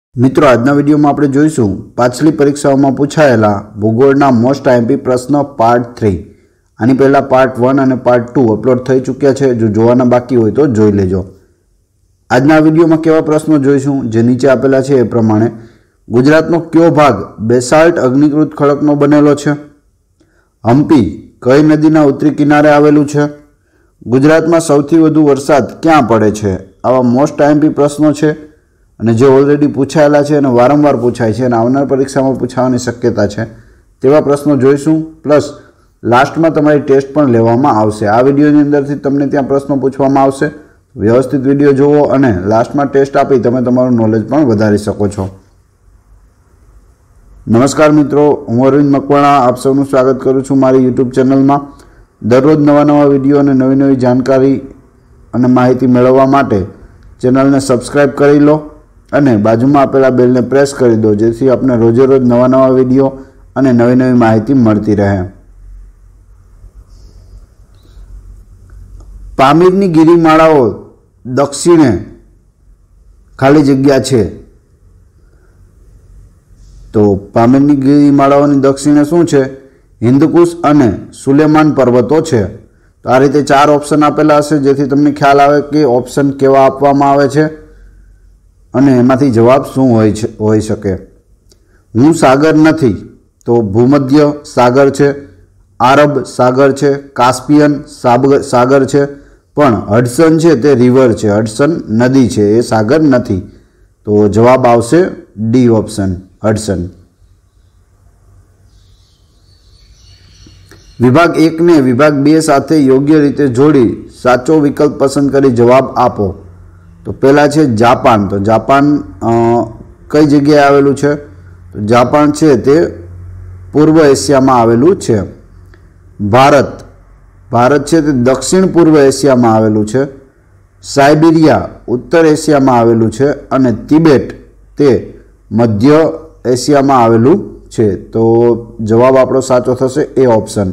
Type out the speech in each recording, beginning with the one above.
मित्रों आजना विडियो में आपणे जोईशुं पाछली परीक्षाओं में पूछायेला भूगोळना मोस्ट आईएमपी प्रश्न पार्ट 3। आनी पहला पार्ट 1 और पार्ट 2 अपलोड थई चूक्या छे। जो जोवाना बाकी होय तो जोई लेजो। आजना विडियो में केवा प्रश्नो जोईशुं जे नीचे आपेला छे ए प्रमाणे गुजरातनो कयो भाग बेसाल्ट अग्निकृत खड़कनो बनेलो छे? हम्पी कई नदीना उत्तरी किनारे आवेलुं छे? गुजरातमां सौथी वधु वरसाद क्यां पड़े छे? आवा मोस्ट आईएमपी प्रश्नो छे અને જે ઓલરેડી પૂછાયેલા છે અને વારંવાર પૂછાય છે અને આવનાર પરીક્ષામાં પૂછાવાની શક્યતા છે તેવા પ્રશ્નો જોઈશું। પ્લસ લાસ્ટમાં તમારી ટેસ્ટ પણ લેવામાં આવશે। આ વિડીયોની અંદરથી તમને ત્યાં પ્રશ્નો પૂછવામાં આવશે। વ્યવસ્થિત વિડીયો જોવો અને લાસ્ટમાં ટેસ્ટ આપી તમે તમારું નોલેજ પણ વધારી શકો છો। નમસ્કાર મિત્રો, હું અરવિંદ મકવાણા આપ સૌનું સ્વાગત કરું છું મારી યુટ્યુબ ચેનલમાં। દરરોજ નવા વિડીયો અને નવી जानकारी અને માહિતી મેળવવા માટે ચેનલને સબસ્ક્રાઇબ કરી લો અને બાજુમાં આપેલા બેલને પ્રેસ કરી દો જેથી આપને રોજે રોજ નવા વિડીયો અને નવી માહિતી મળતી રહે। પામીરની ગિરિમાળાઓ દક્ષિણે ખાલી જગ્યા છે તો પામીરની ગિરિમાળાઓની દક્ષિણે શું છે? હિન્દુકુશ અને સુલેમાન પર્વતો છે। તો આ રીતે ચાર ઓપ્શન આપેલા હશે જેથી તમને ખ્યાલ આવે કે ઓપ્શન કેવા આપવામાં આવે છે અને એમાંથી જવાબ શું હોઈ શકે। હું સાગર નથી તો ભૂમધ્ય સાગર છે, આરબ સાગર છે, કાસ્પિયન સાગર છે, પણ હડસન છે તે રિવર છે, હડસન નદી છે, એ સાગર નથી। તો જવાબ આવશે ડી ઓપ્શન હડસન। विभाग 1 ने विभाग 2 साथे योग्य रीते जोड़ी साचो विकल्प पसंद करी जवाब आपो। तो पहला छे जापान। तो जापान कई जगह आवेलू छे? तो जापान छे ते पूर्व एशिया में आवेलू छे। भारत छे ते दक्षिण पूर्व एशिया में आवेलू छे। साइबेरिया उत्तर एशिया में आवेलू छे अने तिबेट ते मध्य एशिया में आवेलू छे। तो जवाब आपणो साचो थशे ए ऑप्शन।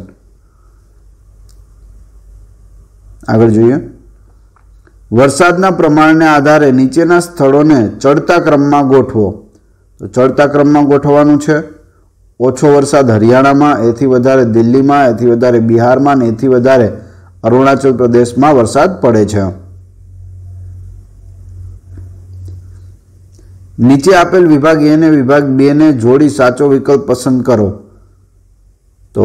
आगळ जोईए। वरसादना प्रमाणने आधारे नीचेना स्थळोने चढ़ता क्रममां गोठवो। तो चढ़ता क्रममां गोठववानुं छे। ओछो वरसाद हरियाणामां, एथी वधारे दिल्हीमां, एथी वधारे बिहारमां ने एथी वधारे अरुणाचल प्रदेशमां वरसाद पड़े छे। नीचे आपेल विभाग ए ने विभाग 2 ने जोड़ी साचो विकल्प पसंद करो। तो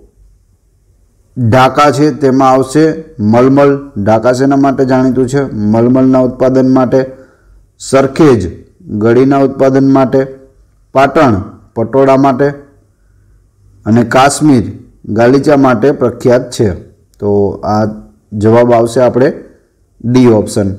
ढाका छे तेमां आवशे मलमल। ढाका शेना माटे जाणीतुं छे? मलमलना उत्पादन माटे। सरखेज गळीना उत्पादन माटे। पाटण पटोळा माटे अने काश्मीर गालीचा माटे प्रख्यात छे। तो आ जवाब आवशे आपणे डी ऑप्शन।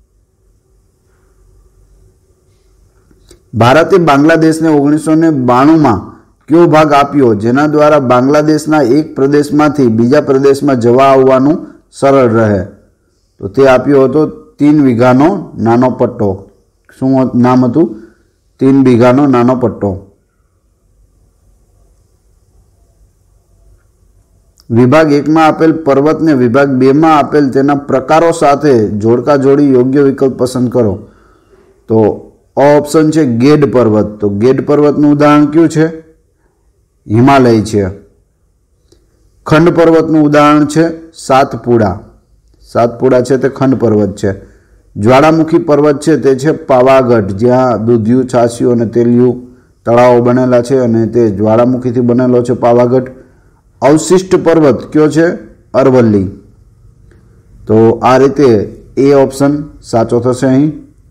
भारते बांग्लादेश ने 1992 में क्यों भाग आप्यो जेना द्वारा बांग्लादेशना एक प्रदेश मांथी बीजा प्रदेश में जवा आववानुं सरल रहे? तो ते आप्यो हतो 3 वीघानो नानो पट्टो। शुं नाम हतुं? 3 वीघानो नानो पट्टो। विभाग 1 में आपेल पर्वत ने विभाग 2 में आपेल तेना प्रकारों साथे जोड़का जोड़ी योग्य विकल्प पसंद करो। तो ऑप्शन है गेड पर्वत। तो गेड पर्वत નું ઉદાહરણ क्यों है? हिमालय है। खंड पर्वत નું ઉદાહરણ है सातपुड़ा। सातपुड़ा है ते खंड पर्वत है। ज्वालामुखी पर्वत है ते पावागढ़ ज्यां दूधियु छासियु अने तेलियु तळावो बनेला छे अने ते ज्वालामुखी थी बनेलो छे पावागढ़। अवशिष्ट पर्वत क्यों है? अरवल्ली। तो आ रीते ए ऑप्शन साचो थशे। अहीं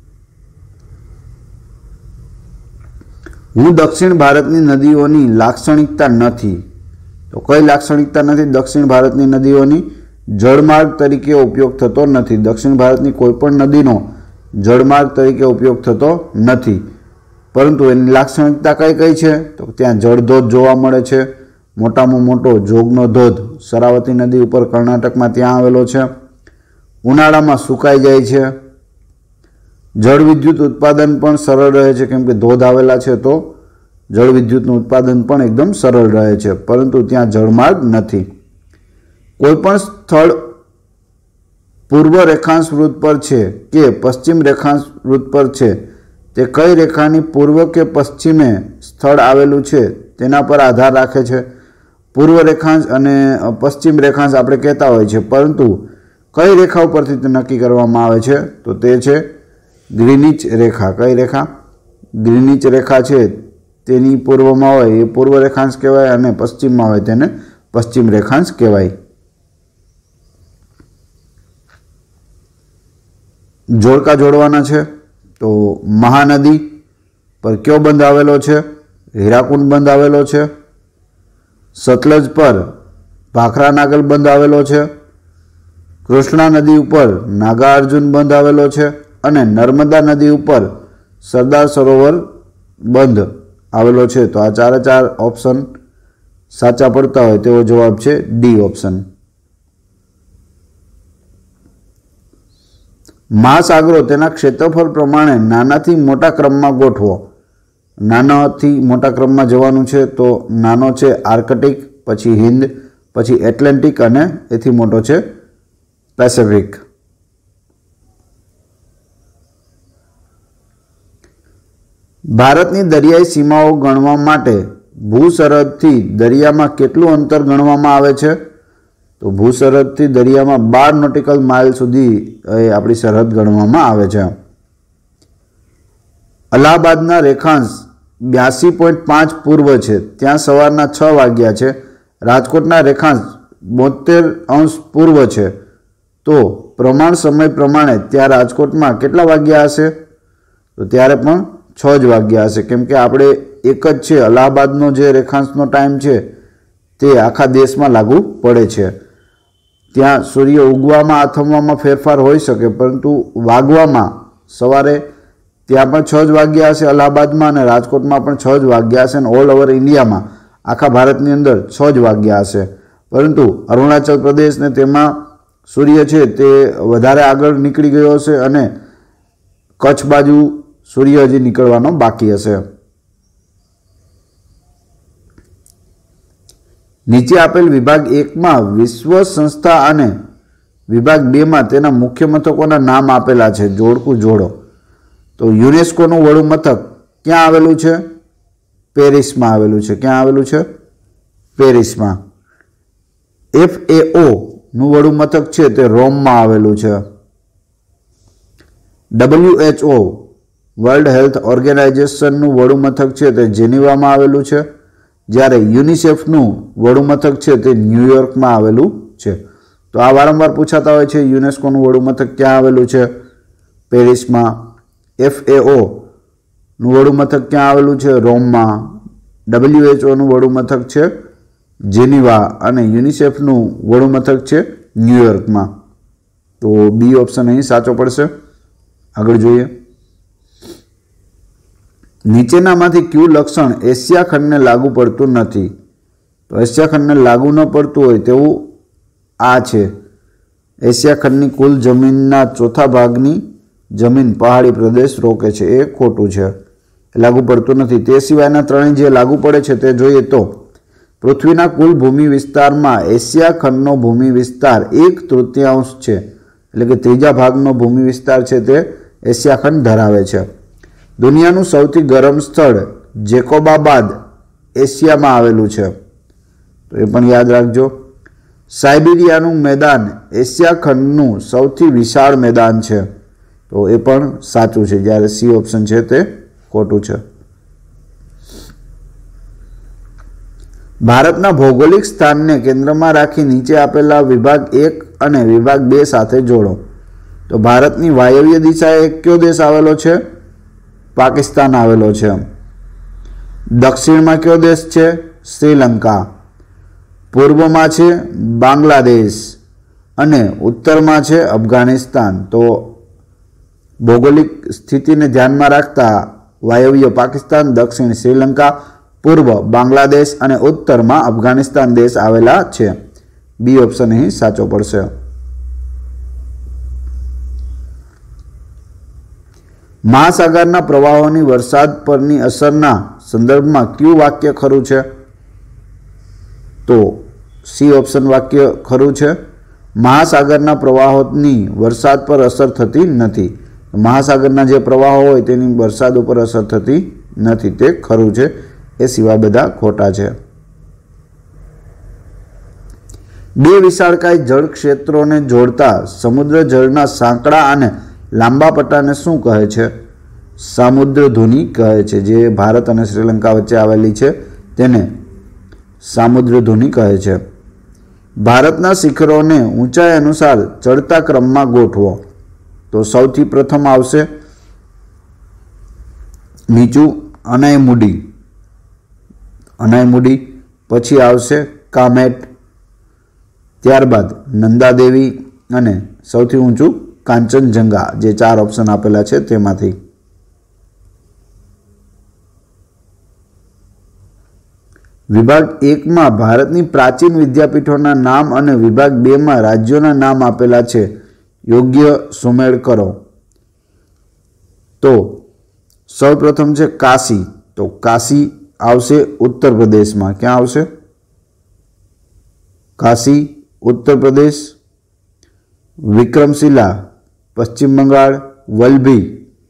हूँ दक्षिण भारतनी नदीओनी लाक्षणिकता नथी। तो कई लाक्षणिकता नथी दक्षिण भारतनी नदीओनी? जलमार्ग तरीके उपयोग थतो नथी। दक्षिण भारतनी कोईपण नदीनो जलमार्ग तरीके उपयोग थतो नथी। परंतु एनी लाक्षणिकता कई कई छे? तो त्यां जळधोध जोवा मळे छे। मोटामां मोटो जोगनो धोध शरावती नदी उपर कर्नाटकमां त्यां आवेलो छे। उनाळामां सुकाई जाय छे। जल विद्युत उत्पादन पण सरल रहे छे केम के धोध आवेला छे तो जल विद्युतनुं उत्पादन पण एकदम सरल रहे छे, परंतु त्यां जलमार्ग नथी। कोईपण स्थळ पूर्व रेखांश वृत्त पर छे के पश्चिम रेखांश वृत्त पर छे તે કઈ રેખાની પૂર્વ કે પશ્ચિમે સ્થળ આવેલું છે તેના પર આધાર રાખે છે. પૂર્વ રેખાંશ અને પશ્ચિમ રેખાંશ આપણે કહેતા હોય છે, પરંતુ કઈ રેખા ઉપરથી તે નક્કી કરવામાં આવે છે તો તે છે ગ્રીનિચ રેખા. કઈ રેખા? ગ્રીનિચ રેખા છે તેની પૂર્વમાં હોય એ પૂર્વ રેખાંશ કહેવાય અને પશ્ચિમમાં હોય તેને પશ્ચિમ રેખાંશ કહેવાય. જોડકા જોડવાના છે તો મહાનદી પર કયો બંધ આવેલો છે? હીરાકુંડ બંધ આવેલો છે. સતલજ પર ભાખરા નાગલ બંધ આવેલો છે. કૃષ્ણા નદી ઉપર નાગાર્જુન બંધ આવેલો છે અને નર્મદા નદી ઉપર સરદાર સરોવર બંધ આવેલો છે. તો આ ચારે ચાર ઓપ્શન સાચા પડતા હોય તેવો જવાબ છે ડી ઓપ્શન. મહાસાગરો તેના ક્ષેત્રફળ પ્રમાણે નાનાથી મોટા ક્રમમાં ગોઠવો. નાનાથી મોટા ક્રમમાં જવાનું છે તો નાનો છે આર્કટિક, પછી હિન્દ, પછી એટલાન્ટિક અને એથી મોટો છે પેસિફિક. ભારતની દરિયાઈ સીમાઓ ગણવા માટે ભૂસરહદથી દરિયામાં કેટલું અંતર ગણવામાં આવે છે? તો ભૂસરહદથી દરિયામાં 12 નોટિકલ માઇલ સુધી આપણી સરહદ ગણવામાં આવે છે. અલ્હાબાદના રેખાંશ 82.5 પૂર્વ છે, ત્યાં સવારના 6 વાગ્યા છે. રાજકોટના રેખાંશ 72° પૂર્વ છે, તો પ્રમાણ સમય પ્રમાણે ત્યાં રાજકોટમાં કેટલા વાગ્યા હશે? તો ત્યારે પણ 6 જ વાગ્યા હશે, કેમ કે આપણે એક જ છે અલ્હાબાદનો જે રેખાંશનો ટાઈમ છે તે આખા દેશમાં લાગુ પડે છે. ત્યાં સૂર્ય ઉગવામાં આથમવામાં ફેરફાર હોઈ શકે, પરંતુ વાગવામાં સવારે ત્યાં પણ 6 જ વાગ્યા હશે અલ્હાબાદમાં અને રાજકોટમાં પણ 6 જ વાગ્યા હશે અને ઓલ ઓવર ઇન્ડિયામાં આખા ભારતની અંદર 6 જ વાગ્યા હશે. પરંતુ અરુણાચલ પ્રદેશને તેમાં સૂર્ય છે તે વધારે આગળ નીકળી ગયો હશે અને કચ્છ બાજુ સૂર્ય હજી નીકળવાનો બાકી હશે. નીચે આપેલ વિભાગ 1માં વિશ્વ સંસ્થા અને વિભાગ 2માં તેના મુખ્ય મથકોના નામ આપેલા છે. જોડકું જોડો. તો યુનેસ્કોનું વડું મથક ક્યાં આવેલું છે? પેરિસમાં આવેલું છે. ક્યાં આવેલું છે? પેરિસમાં. FAO નું વડું મથક છે તે રોમમાં આવેલું છે. WHO વર્લ્ડ હેલ્થ ઓર્ગેનાઇઝેશનનું વડું મથક છે તે જેનીવામાં આવેલું છે, જ્યારે યુનિસેફનું વડું મથક છે તે ન્યૂયોર્કમાં આવેલું છે. તો આ વારંવાર પૂછાતા હોય છે. યુનેસ્કોનું વડું મથક ક્યાં આવેલું છે? પેરિસમાં. FAO નું વડું મથક ક્યાં આવેલું છે? રોમમાં. WHO નું વડું મથક છે જેનીવા અને યુનિસેફનું વડું મથક છે ન્યૂયોર્કમાં. તો બી ઓપ્શન અહીં સાચો પડશે. આગળ જોઈએ. નીચેનામાંથી કયું લક્ષણ એશિયા ખંડને લાગુ પડતું નથી? તો એશિયા ખંડને લાગુ ન પડતું હોય તેવું આ છે. એશિયા ખંડની કુલ જમીનના ચોથા ભાગની જમીન પહાડી પ્રદેશ રોકે છે. એ ખોટું છે, લાગુ પડતું નથી. તે સિવાયના ત્રણેય જે લાગુ પડે છે તે જોઈએ તો પૃથ્વીના કુલ ભૂમિ વિસ્તારમાં એશિયા ખંડનો ભૂમિ વિસ્તાર 1/3 છે, એટલે કે ત્રીજા ભાગનો ભૂમિ વિસ્તાર છે તે એશિયા ખંડ ધરાવે છે. દુનિયાનું સૌથી ગરમ સ્થળ જેકોબાબાદ એશિયામાં આવેલું છે, તો એ પણ યાદ રાખજો. સાઇબિરિયાનું મેદાન એશિયા ખંડનું સૌથી વિશાળ મેદાન છે, તો એ પણ સાચું છે, જ્યારે સી ઓપ્શન છે તે ખોટું છે. ભારતના ભૌગોલિક સ્થાનને કેન્દ્રમાં રાખી નીચે આપેલા વિભાગ 1 અને વિભાગ 2 સાથે જોડો. તો ભારતની વાયવ્ય દિશાએ કયો દેશ આવેલો છે? પાકિસ્તાન આવેલો છે. દક્ષિણમાં કયો દેશ છે? શ્રીલંકા. પૂર્વમાં છે બાંગ્લાદેશ અને ઉત્તરમાં છે અફઘાનિસ્તાન. તો ભૌગોલિક સ્થિતિને ધ્યાનમાં રાખતા વાયવ્ય પાકિસ્તાન, દક્ષિણ શ્રીલંકા, પૂર્વ બાંગ્લાદેશ અને ઉત્તરમાં અફઘાનિસ્તાન દેશ આવેલા છે. બી ઓપ્શન અહીં સાચો પડશે. મહાસાગરના પ્રવાહોની વરસાદ પરની અસરના સંદર્ભમાં કયું વાક્ય ખરું છે? તો સી ઓપ્શન વાક્ય ખરું છે. મહાસાગરના પ્રવાહોની વરસાદ પર અસર થતી નથી. મહાસાગરના જે પ્રવાહો હોય તેની વરસાદ ઉપર અસર થતી નથી, તે ખરું છે. એ સિવાય બધા ખોટા છે. બે વિશાળકાય જળ ક્ષેત્રોને જોડતા સમુદ્ર જળના સાંકડા અને લાંબા પટ્ટાને શું કહે છે? સામુદ્રધુની કહે છે. જે ભારત અને શ્રીલંકા વચ્ચે આવેલી છે તેને સામુદ્રધુની કહે છે. ભારતના શિખરોને ઊંચાઈ અનુસાર ચડતા ક્રમમાં ગોઠવો. તો સૌથી પ્રથમ આવશે નીચું અનાઈમુડી, પછી આવશે કામેટ, ત્યારબાદ નંદાદેવી અને સૌથી ઊંચું કાંચનજંગા. જે 4 ઓપ્શન આપેલા છે તેમાંથી. વિભાગ 1 માં ભારતની પ્રાચીન વિદ્યાપીઠોના નામ અને વિભાગ 2 માં રાજ્યોના નામ આપેલા છે. યોગ્ય સુમેળ કરો. તો સૌ પ્રથમ છે કાશી. તો કાશી આવશે ઉત્તર પ્રદેશમાં. ક્યાં આવશે? કાશી ઉત્તર પ્રદેશ. વિક્રમશિલા પશ્ચિમ બંગાળ, વલ્લભી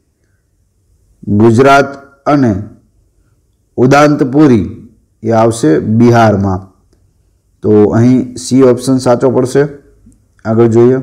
ગુજરાત અને ઉદાંતપુરી એ આવશે બિહારમાં. તો અહીં સી ઓપ્શન સાચો પડશે. આગળ જોઈએ.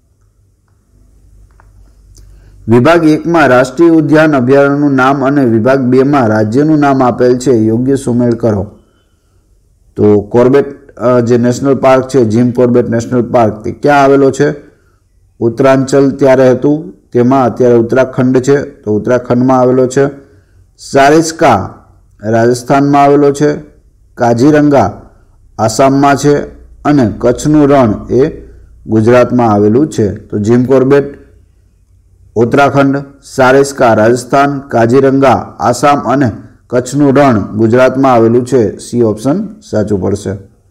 વિભાગ 1 માં રાષ્ટ્રીય ઉદ્યાન અભયારણ્યનું નામ અને વિભાગ 2 માં રાજ્યનું નામ આપેલ છે. યોગ્ય સુમેળ કરો. તો કોર્બેટ જે નેશનલ પાર્ક છે, જીમ કોર્બેટ નેશનલ પાર્ક, તે ક્યાં આવેલો છે? ઉત્તરાંચલ ત્યારે હતું, તેમાં અત્યારે ઉત્તરાખંડ છે, તો ઉત્તરાખંડમાં આવેલો છે. સારિસ્કા રાજસ્થાનમાં આવેલો છે. કાજીરંગા આસામમાં છે અને કચ્છનું રણ એ ગુજરાતમાં આવેલું છે. તો જીમ કોર્બેટ ઉત્તરાખંડ, સારિસ્કા રાજસ્થાન, કાજીરંગા આસામ અને કચ્છનું રણ ગુજરાતમાં આવેલું છે. સી ઓપ્શન સાચું પડશે.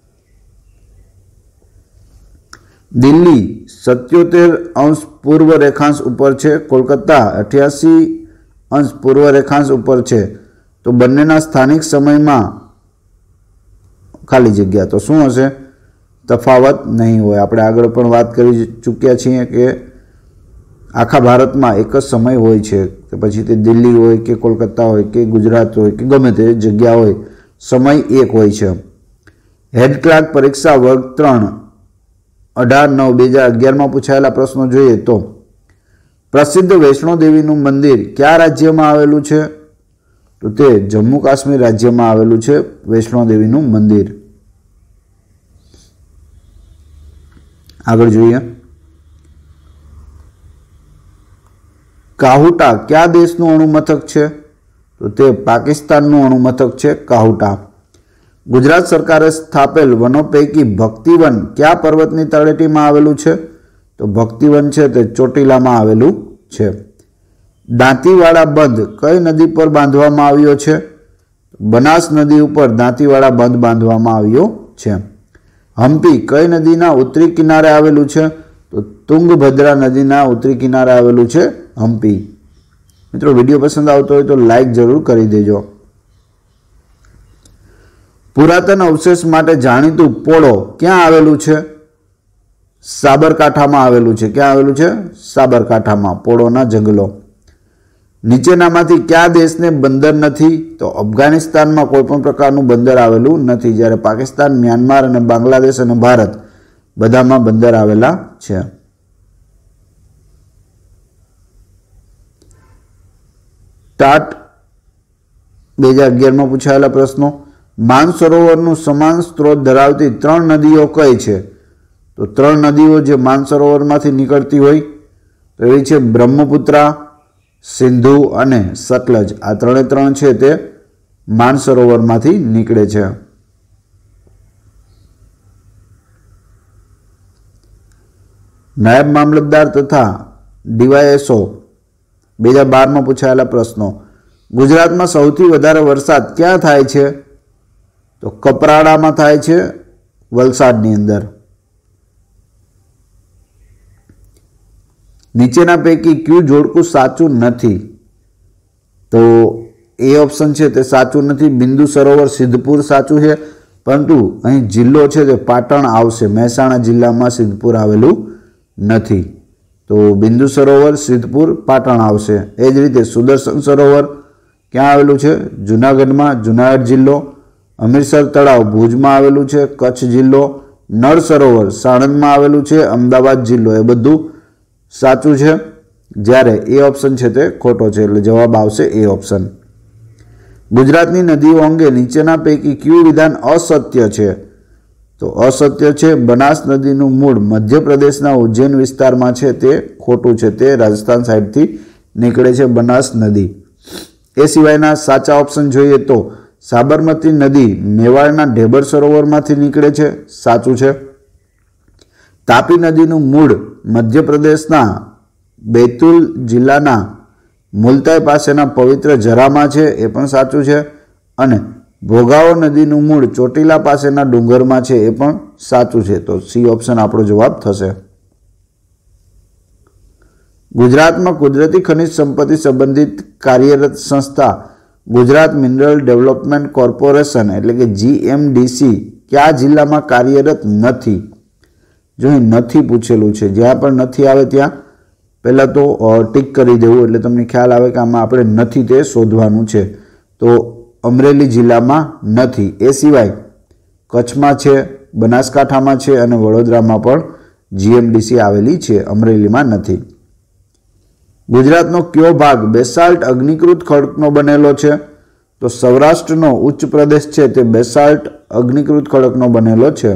દિલ્હી 77° પૂર્વ રેખાંશ ઉપર છે. કોલકાતા 88° પૂર્વ રેખાંશ ઉપર છે. તો બંનેના સ્થાનિક સમયમાં ખાલી જગ્યા. તો શું હશે? તફાવત નહીં હોય. આપણે આગળ પણ વાત કરી ચૂક્યા છીએ કે આખા ભારતમાં એક જ સમય હોય છે. કે પછી તે દિલ્હી હોય કે કોલકાતા હોય કે ગુજરાત હોય કે ગમે તે જગ્યા હોય, સમય એક હોય છે. હેડ ક્લાર્ક પરીક્ષા વર્ગ 3 18/9/2011 પૂછાયેલા પ્રશ્નો જોઈએ તો પ્રસિદ્ધ વૈષ્ણોદેવીનું મંદિર કયા રાજ્યમાં આવેલું છે? તો તે જમ્મુ કાશ્મીર રાજ્યમાં આવેલું છે વૈષ્ણોદેવીનું મંદિર. આગળ જોઈએ. કાહુટા કયા દેશનું અણુમથક છે? તો તે પાકિસ્તાનનું અણુમથક છે કાહુટા. ગુજરાત સરકારે સ્થાપેલ વનો પૈકી ભક્તિવન કયા પર્વતની તળેટીમાં આવેલું છે? તો ભક્તિવન છે તે ચોટીલામાં આવેલું છે. દાંતીવાડા બંધ કઈ નદી પર બાંધવામાં આવ્યો છે? બનાસ નદી ઉપર દાંતીવાડા બંધ બાંધવામાં આવ્યો છે. હમ્પી કઈ નદીના ઉત્તરી કિનારે આવેલું છે? તો તુંગભદ્રા નદીના ઉત્તરી કિનારે આવેલું છે હમ્પી. મિત્રો, વિડીયો પસંદ આવતો હોય તો લાઈક જરૂર કરી દેજો. પુરાતન અવશેષ માટે જાણીતું પોળો ક્યાં આવેલું છે? સાબરકાંઠામાં આવેલું છે. ક્યાં આવેલું છે? સાબરકાંઠામાં. પોળોના જંગલો. નીચેનામાંથી કયા દેશને બંદર નથી? તો અફઘાનિસ્તાનમાં કોઈ પણ પ્રકારનું બંદર આવેલું નથી, જ્યારે પાકિસ્તાન, મ્યાનમાર અને બાંગ્લાદેશ અને ભારત બધામાં બંદર આવેલા છે. ટાટ 2011 પૂછાયેલા પ્રશ્નો. માનસરોવરનું સમાન સ્ત્રોત ધરાવતી 3 નદીઓ કઈ છે? તો 3 નદીઓ જે માનસરોવરમાંથી નીકળતી હોય તો એ છે બ્રહ્મપુત્રા, સિંધુ અને સતલજ. આ 3 છે તે માનસરોવરમાંથી નીકળે છે. નાયબ મામલતદાર તથા ડીવાયએસઓ 2012 પૂછાયેલા પ્રશ્નો. ગુજરાતમાં સૌથી વધારે વરસાદ ક્યાં થાય છે? તો કપરાડામાં થાય છે, વલસાડની અંદર. નીચેના પૈકી કયું જોડકું સાચું નથી? તો એ ઓપ્શન છે તે સાચું નથી. બિંદુ સરોવર સિદ્ધપુર સાચું છે, પરંતુ અહીં જિલ્લો છે તે પાટણ આવશે. મહેસાણા જિલ્લામાં સિદ્ધપુર આવેલું નથી. તો બિંદુ સરોવર સિદ્ધપુર પાટણ આવશે। એ જ રીતે સુદર્શન સરોવર ક્યાં આવેલું છે? જૂનાગઢમાં, જૂનાગઢ જિલ્લો। હમીરસર તળાવ ભુજમાં આવેલું છે, કચ્છ જિલ્લો। નળ સરોવર સાણંદમાં આવેલું છે, અમદાવાદ જિલ્લો। એ બધું સાચું છે, જ્યારે એ ઓપ્શન છે તે ખોટો છે, એટલે જવાબ આવશે એ ઓપ્શન। ગુજરાતની નદીઓ અંગે નીચેના પૈકી કયું વિધાન અસત્ય છે? તો અસત્ય છે બનાસ નદીનું મૂળ મધ્યપ્રદેશના ઉજ્જૈન વિસ્તારમાં છે, તે ખોટું છે, તે રાજસ્થાન સાઈડથી નીકળે છે બનાસ નદી। એ સિવાયના સાચા ઓપ્શન જોઈએ તો સાબરમતી નદી મેવાડના ઢેબર સરોવરમાંથી નીકળે છે, સાચું છે। તાપી નદીનું મૂળ મધ્યપ્રદેશના बैतूल જિલ્લાના મુલતાઈ પાસેના પવિત્ર જરામાં છે, એ પણ સાચું છે। અને ભોગાવો નદીનું મૂળ ચોટીલા પાસેના ડુંગરમાં છે, એ પણ સાચું છે। તો સી ઓપ્શન આપણો જવાબ થશે। ગુજરાતમાં કુદરતી ખનિજ સંપત્તિ સંબંધિત કાર્યરત સંસ્થા ગુજરાત મિનરલ ડેવલપમેન્ટ કોર્પોરેશન એટલે કે જીએમડીસી કયા જિલ્લામાં કાર્યરત નથી? જો અહીં નથી પૂછેલું છે, જ્યાં પણ નથી આવે ત્યાં પહેલાં તો ટીક કરી દેવું, એટલે તમને ખ્યાલ આવે કે આમાં આપણે નથી તે શોધવાનું છે। તો અમરેલી જિલ્લામાં નથી। એ સિવાય કચ્છમાં છે, બનાસકાંઠામાં છે અને વડોદરામાં પણ જીએમડીસી આવેલી છે, અમરેલીમાં નથી। ગુજરાતનો કયો ભાગ બેસાલ્ટ અગ્નિકૃત ખડકનો બનેલો છે? તો સૌરાષ્ટ્રનો ઉચ્ચ પ્રદેશ છે તે બેસાલ્ટ અગ્નિકૃત ખડકનો બનેલો છે।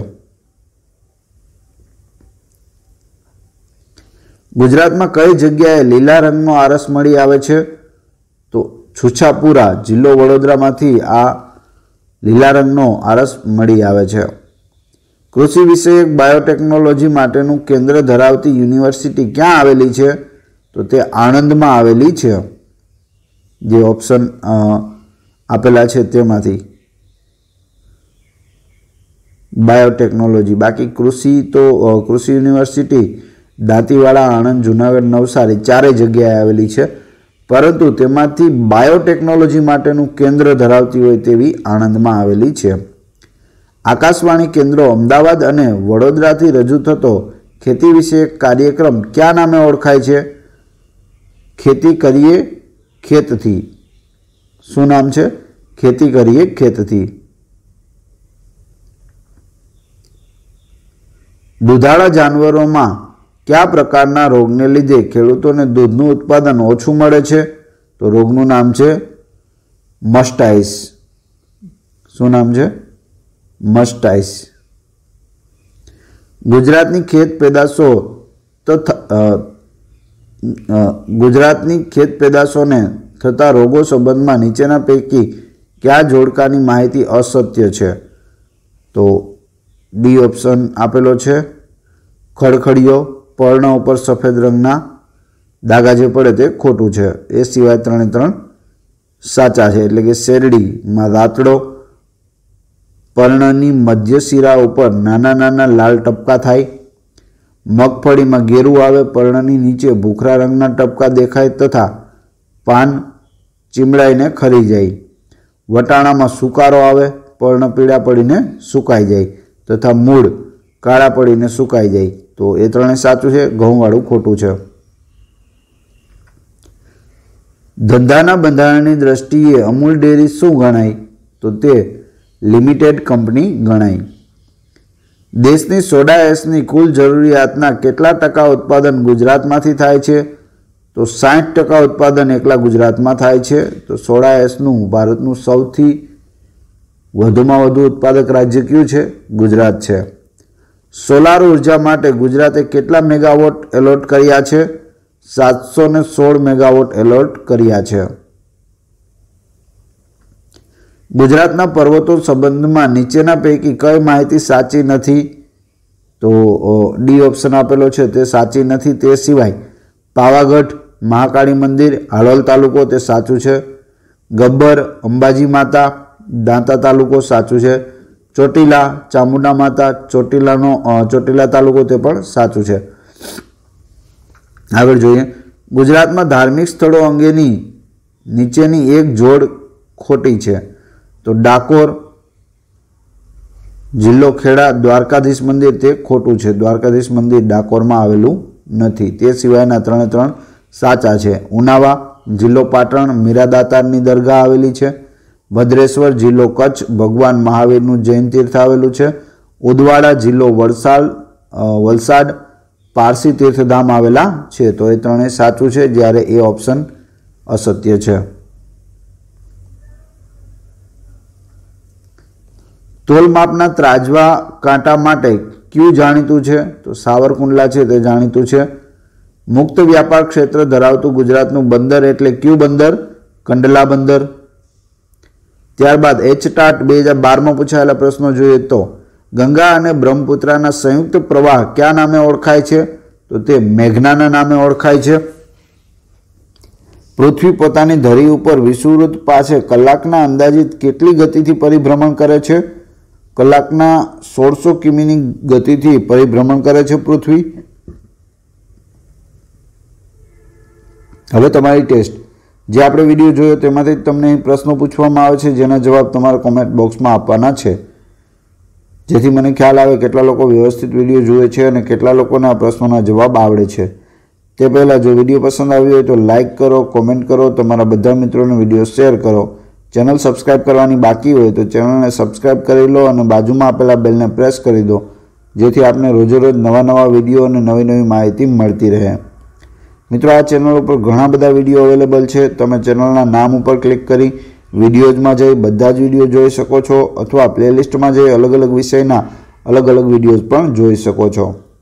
ગુજરાતમાં કઈ જગ્યાએ લીલા રંગનો આરસ મળી આવે છે? તો છુછાપુરા જિલ્લો વડોદરામાંથી આ લીલા રંગનો આરસ મળી આવે છે। કૃષિ વિષયક બાયોટેકનોલોજી માટેનું કેન્દ્ર ધરાવતી યુનિવર્સિટી ક્યાં આવેલી છે? તો તે આણંદમાં આવેલી છે, જે ઓપ્શન આપેલા છે તેમાંથી બાયોટેકનોલોજી। બાકી કૃષિ તો કૃષિ યુનિવર્સિટી દાંતીવાડા, આણંદ, જૂનાગઢ, નવસારી ચારેય જગ્યાએ આવેલી છે, પરંતુ તેમાંથી બાયોટેકનોલોજી માટેનું કેન્દ્ર ધરાવતી હોય તેવી આણંદમાં આવેલી છે। આકાશવાણી કેન્દ્રો અમદાવાદ અને વડોદરાથી રજૂ થતો ખેતી વિષયક કાર્યક્રમ કયા નામે ઓળખાય છે? ખેતી કરીએ ખેતથી। શું નામ છે? ખેતી કરીએ ખેતથી। દુધાળા જાનવરોમાં કયા પ્રકારના રોગને લીધે ખેડૂતોને દૂધનું ઉત્પાદન ઓછું મળે છે? તો રોગનું નામ છે મસ્ટાઇસ। શું નામ છે? મસ્ટાઇસ। ગુજરાતની ખેત પેદાશો ગુજરાતની ખેત પેદાશોને થતા રોગો સંબંધમાં નીચેના પૈકી કયા જોડકાની માહિતી અસત્ય છે? તો ડી ઓપ્શન આપેલો છે। ખડખડીયો પર્ણ ઉપર સફેદ રંગના દાગા જે પડે તે ખોટું છે। એ સિવાય 3 સાચા છે, એટલે કે શેરડીમાં રાતડો, પર્ણની મધ્ય શિરા ઉપર નાના નાના લાલ ટપકા થાય, મગફળીમાં ગેરું આવે, પર્ણની નીચે ભૂખરા રંગના ટપકા દેખાય તથા પાન ચીમડાઈને ખરી જાય, વટાણામાં સુકારો આવે, પર્ણ પીળા પડીને સુકાઈ જાય તથા મૂળ કાળા પડીને સુકાઈ જાય। તો એ 3 સાચું છે, ઘઉંવાળું ખોટું છે। ધંધાના બંધારણની દ્રષ્ટિએ અમૂલ ડેરી શું ગણાય? તો તે લિમિટેડ કંપની ગણાય। દેશની સોડા એશની કુલ જરૂરિયાતના કેટલા ટકા ઉત્પાદન ગુજરાતમાંથી થાય છે? તો 60% ઉત્પાદન એકલા ગુજરાતમાં થાય છે। તો સોડા એશનું ભારતનું સૌથી વધુમાં વધુ ઉત્પાદક રાજ્ય કયું છે? ગુજરાત છે। સોલાર ઉર્જા માટે ગુજરાતે કેટલા મેગાવોટ એલોટ કર્યા છે? 716 મેગાવોટ એલોટ કર્યા છે। ગુજરાતના પર્વતો સંબંધમાં નીચેના પૈકી કઈ માહિતી સાચી નથી? તો ડી ઓપ્શન આપેલો છે તે સાચી નથી। તે સિવાય પાવાગઢ, મહાકાળી મંદિર, હાલોલ તાલુકો તે સાચું છે। ગબ્બર, અંબાજી માતા, દાંતા તાલુકો સાચું છે। ચોટીલા, ચામુંડા માતા, ચોટીલા તાલુકો તે પણ સાચું છે। આગળ જોઈએ, ગુજરાતમાં ધાર્મિક સ્થળો અંગેની નીચેની એક જોડ ખોટી છે। તો ડાકોર જિલ્લો ખેડા દ્વારકાધીશ મંદિર તે ખોટું છે। દ્વારકાધીશ મંદિર ડાકોરમાં આવેલું નથી. તે સિવાયના 3 સાચા છે. ઉનાવા જિલ્લો પાટણ, મીરાદાતારની દરગાહ આવેલી છે. ભદ્રેશ્વર જિલ્લો કચ્છ, ભગવાન મહાવીરનું જૈન તીર્થ આવેલું છે. ઉદવાડા જિલ્લો વલસાડ, પારસી તીર્થધામ આવેલા છે. તો એ 3 સાચું છે, જ્યારે એ ઓપ્શન અસત્ય છે. તોલમાપના ત્રાજવા કાંટા માટે કયું જાણીતું છે? તો સાવરકુંડલા છે તે જાણીતું છે. મુક્ત વ્યાપાર ક્ષેત્ર ધરાવતું ગુજરાતનું બંદર એટલે કયું બંદર? કંડલા બંદર. ત્યારબાદ એચટાટ 2012માં પૂછાયેલા પ્રશ્નો જોઈએ તો ગંગા અને બ્રહ્મપુત્રના સંયુક્ત પ્રવાહ કયા નામે ઓળખાય છે? તો તે મેઘનાના નામે ઓળખાય છે. પૃથ્વી પોતાની ધરી ઉપર વિષુવવૃત્ત પાસે કલાકના અંદાજિત કેટલી ગતિથી પરિભ્રમણ કરે છે? કલાકના 1600 કિમીની ગતિથી પરિભ્રમણ કરે છે પૃથ્વી. હવે તમારી ટેસ્ટ, જે આપણે વિડીયો જોયો તેમાંથી તમને પ્રશ્નો પૂછવામાં આવે છે, જેના જવાબ તમારે કોમેન્ટ બોક્સમાં આપવાના છે, જેથી મને ખ્યાલ આવે કેટલા લોકો વ્યવસ્થિત વિડીયો જુએ છે અને કેટલા લોકોને આ પ્રશ્નોના જવાબ આવડે છે. તે પહેલાં જો વિડીયો પસંદ આવ્યો હોય તો લાઇક કરો, કોમેન્ટ કરો, તમારા બધા મિત્રોને વિડીયો શેર કરો. ચેનલ સબસ્ક્રાઇબ કરવાની બાકી હોય તો ચેનલને સબસ્ક્રાઇબ કરી લો અને બાજુમાં આપેલા બેલને પ્રેસ કરી દો, જેથી આપને રોજેરોજ નવા વિડીયો અને નવી માહિતી મળતી રહે. મિત્રો, આ ચેનલ ઉપર ઘણા બધા વિડીયો અવેલેબલ છે. તમે ચેનલના નામ ઉપર ક્લિક કરી વિડીયોઝમાં જઈ બધા જ વિડીયો જોઈ શકો છો, અથવા પ્લેલિસ્ટમાં જઈ અલગ વિષયના અલગ વિડીયોઝ પણ જોઈ શકો છો.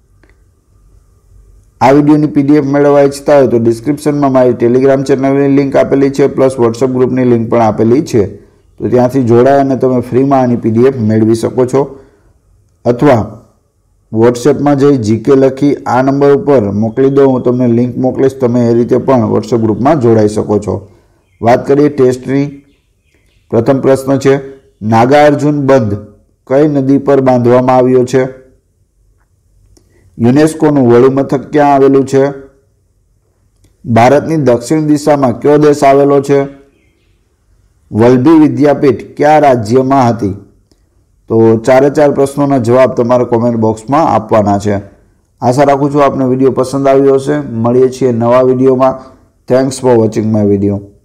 આ વિડીયોની PDF મેળવવા ઈચ્છતા હોય તો ડિસ્ક્રિપ્શનમાં મારી ટેલિગ્રામ ચેનલની લિંક આપેલી છે, પ્લસ વોટ્સઅપ ગ્રુપની લિંક પણ આપેલી છે. તો ત્યાંથી જોડાય અને તમે ફ્રીમાં આની PDF મેળવી શકો છો, અથવા વોટ્સએપમાં જઈ GK લખી આ નંબર ઉપર મોકલી દો, હું તમને લિંક મોકલીશ. તમે એ રીતે પણ વોટ્સએપ ગ્રુપમાં જોડાઈ શકો છો. વાત કરીએ ટેસ્ટની. પ્રથમ પ્રશ્ન છે, નાગાર્જુન બંધ કઈ નદી પર બાંધવામાં આવ્યો છે? યુનેસ્કોનું વડું મથક ક્યાં આવેલું છે? ભારતની દક્ષિણ દિશામાં કયો દેશ આવેલો છે? વલ્લભી વિદ્યાપીઠ કયા રાજ્યમાં હતી? તો 4 પ્રશ્નોના જવાબ તમારે કોમેન્ટ બોક્સમાં આપવાના છે. આશા રાખું છું આપને વિડીયો પસંદ આવ્યો હશે. મળીએ છીએ નવા વિડીયોમાં. Thanks for watching my video.